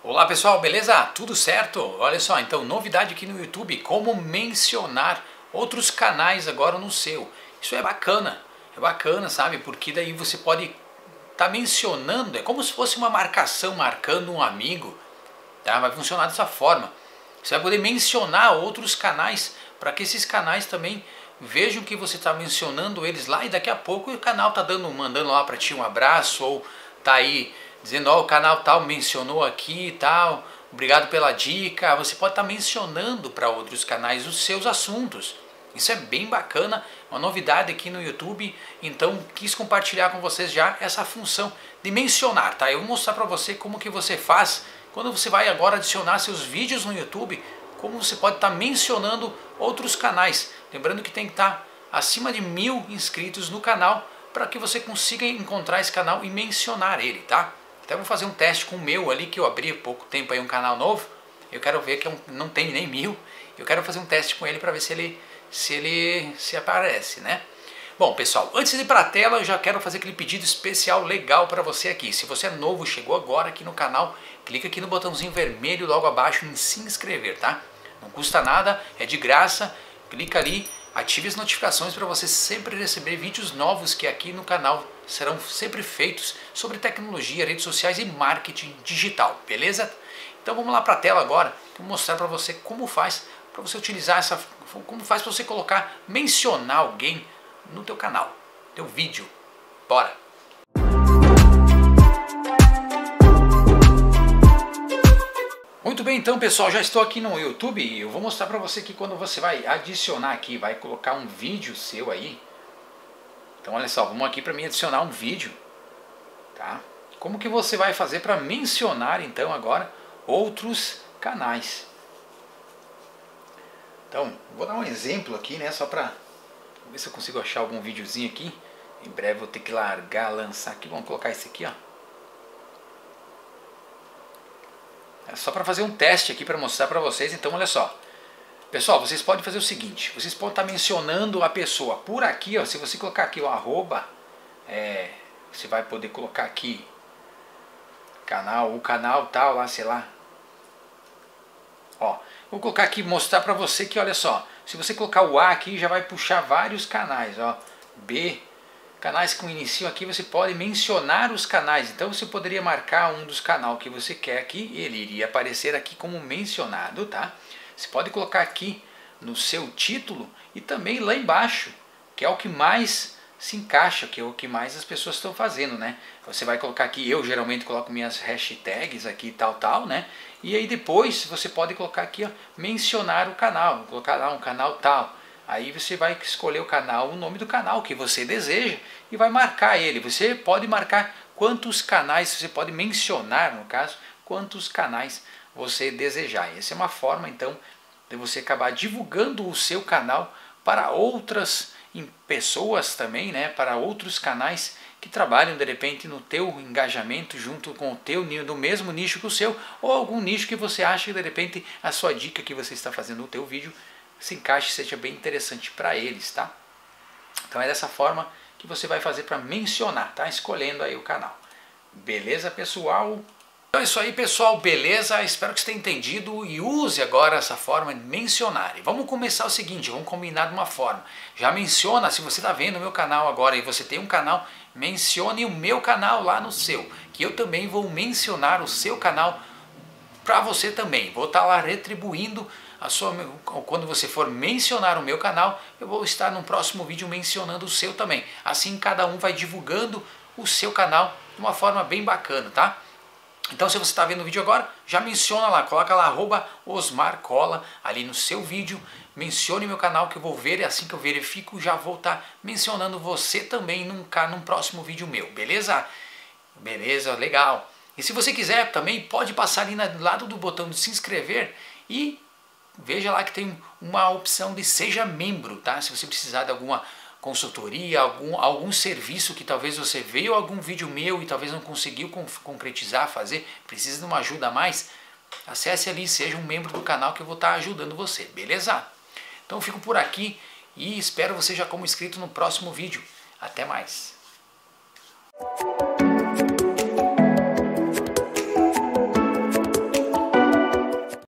Olá pessoal, beleza? Tudo certo? Olha só, então novidade aqui no YouTube, como mencionar outros canais agora no seu. Isso é bacana, sabe? Porque daí você pode estar mencionando, é como se fosse uma marcação marcando um amigo, tá? Vai funcionar dessa forma. Você vai poder mencionar outros canais para que esses canais também vejam que você está mencionando eles lá e daqui a pouco o canal está mandando lá para ti um abraço ou tá aí dizendo, ó, o canal tal mencionou aqui e tal, obrigado pela dica. Você pode estar mencionando para outros canais os seus assuntos. Isso é bem bacana, uma novidade aqui no YouTube, então quis compartilhar com vocês já essa função de mencionar, tá? Eu vou mostrar para você como que você faz quando você vai agora adicionar seus vídeos no YouTube, como você pode estar mencionando outros canais. Lembrando que tem que estar acima de 1000 inscritos no canal para que você consiga encontrar esse canal e mencionar ele, tá? Até vou fazer um teste com o meu ali, que eu abri há pouco tempo aí um canal novo. Eu quero ver que não tem nem 1000. Eu quero fazer um teste com ele para ver se ele aparece, né? Bom, pessoal, antes de ir para a tela, eu já quero fazer aquele pedido especial legal para você aqui. Se você é novo, chegou agora aqui no canal, clica aqui no botãozinho vermelho logo abaixo em se inscrever, tá? Não custa nada, é de graça. Clica ali, ative as notificações para você sempre receber vídeos novos que aqui no canal serão sempre feitos sobre tecnologia, redes sociais e marketing digital, beleza? Então vamos lá para a tela agora, vou mostrar para você como faz para você utilizar como faz para você colocar, mencionar alguém no teu canal, teu vídeo. Bora! Muito bem, então pessoal, já estou aqui no YouTube e eu vou mostrar para você que quando você vai adicionar aqui, vai colocar um vídeo seu aí. Então olha só, vamos aqui para mim adicionar um vídeo, tá? Como que você vai fazer para mencionar então agora outros canais? Então, vou dar um exemplo aqui, né, só para ver se eu consigo achar algum videozinho aqui. Em breve vou ter que largar, lançar aqui, vamos colocar esse aqui, ó. É só para fazer um teste aqui para mostrar para vocês, então olha só. Pessoal, vocês podem fazer o seguinte, vocês podem estar mencionando a pessoa por aqui, ó, se você colocar aqui o arroba, você vai poder colocar aqui o canal tal, lá, sei lá. Ó, vou colocar aqui, mostrar para você que, olha só, se você colocar o A aqui, já vai puxar vários canais, ó. B, canais que iniciam aqui, você pode mencionar os canais. Então você poderia marcar um dos canais que você quer aqui, e ele iria aparecer aqui como mencionado, tá? Você pode colocar aqui no seu título e também lá embaixo, que é o que mais se encaixa, que é o que mais as pessoas estão fazendo, né? Você vai colocar aqui, eu geralmente coloco minhas hashtags aqui, tal, né? E aí depois você pode colocar aqui, ó, mencionar o canal, vou colocar lá um canal tal. Aí você vai escolher o canal, o nome do canal que você deseja e vai marcar ele. Você pode marcar quantos canais, você pode mencionar, no caso, quantos canais você desejar. Essa é uma forma, então, de você acabar divulgando o seu canal para outras pessoas também, né, para outros canais que trabalham de repente no teu engajamento junto com o teu no mesmo nicho que o seu, ou algum nicho que você acha que de repente a sua dica que você está fazendo no teu vídeo se encaixe e seja bem interessante para eles, tá? Então é dessa forma que você vai fazer para mencionar, tá? Escolhendo aí o canal. Beleza, pessoal? Então é isso aí, pessoal, beleza? Espero que você tenha entendido e use agora essa forma de mencionar. E vamos começar o seguinte, vamos combinar de uma forma. Já menciona, se você está vendo o meu canal agora e você tem um canal, mencione o meu canal lá no seu, que eu também vou mencionar o seu canal para você também. Vou estar lá retribuindo quando você for mencionar o meu canal, eu vou estar no próximo vídeo mencionando o seu também. Assim cada um vai divulgando o seu canal de uma forma bem bacana, tá? Então se você está vendo o vídeo agora, já menciona lá, coloca lá @OsmarCola ali no seu vídeo, mencione meu canal que eu vou ver e assim que eu verifico já vou estar mencionando você também num próximo vídeo meu, beleza? Beleza, legal. E se você quiser também pode passar ali do lado do botão de se inscrever e veja lá que tem uma opção de seja membro, tá? Se você precisar de alguma consultoria, algum serviço que talvez você veio algum vídeo meu e talvez não conseguiu concretizar, fazer, precisa de uma ajuda a mais, acesse ali, seja um membro do canal que eu vou estar ajudando você, beleza? Então eu fico por aqui e espero você já como inscrito no próximo vídeo. Até mais!